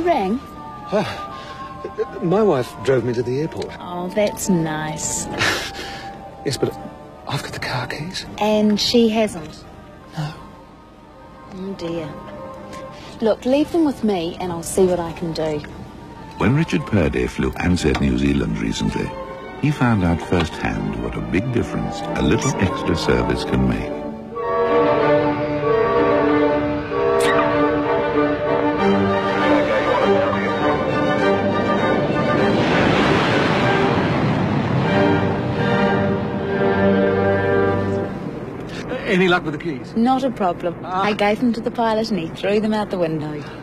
You rang? My wife drove me to the airport. Oh, that's nice. Yes, but I've got the car keys. And she hasn't? No. Oh, dear. Look, leave them with me and I'll see what I can do. When Richard Purday flew Ansett New Zealand recently, he found out firsthand what a big difference a little extra service can make. Any luck with the keys? Not a problem. I gave them to the pilot and he threw them out the window.